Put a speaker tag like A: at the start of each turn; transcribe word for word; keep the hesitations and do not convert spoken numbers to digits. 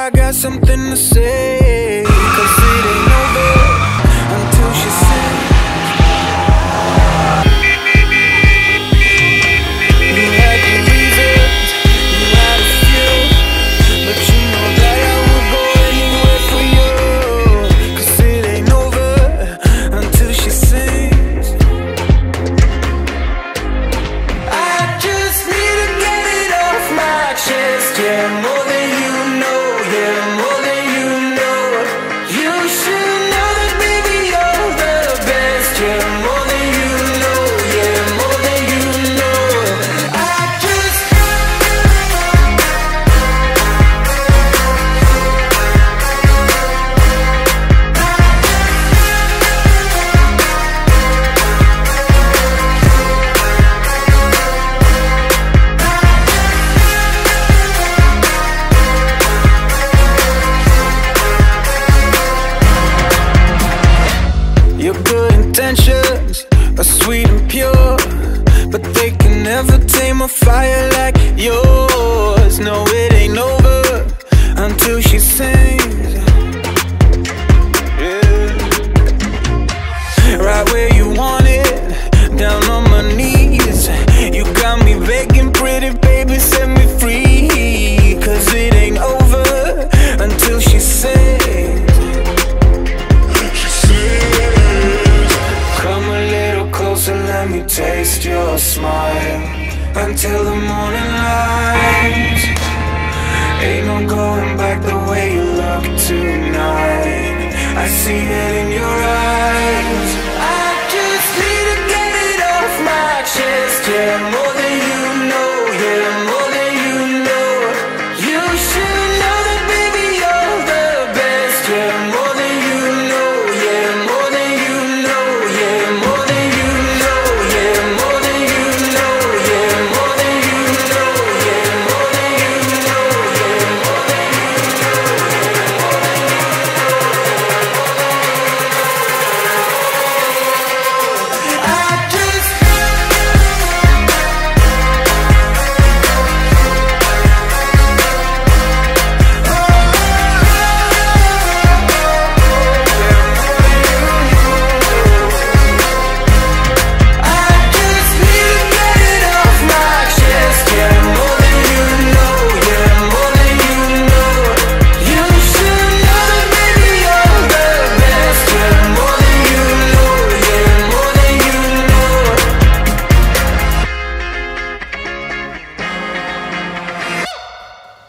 A: I got something to say, 'cause it ain't over until she sings. You had your reasons, you had a few, but you know that I would go anywhere for you, 'cause it ain't over until she sings. I just need to get it off my chest, yeah, more than you know, yeah, more than you know. You should know that, baby, you're the best, yeah, more than you know, yeah, more than you know. I just Your good intentions are sweet and pure, but they can never tame a fire like yours. No, it ain't over until she sings. Yeah. Right where you want it, down on my knees. You got me begging, pretty baby, set me free, 'cause it ain't over until she sings. Come a little closer, let me taste your smile, until the morning light. Ain't no going back the way you look tonight. I see it in your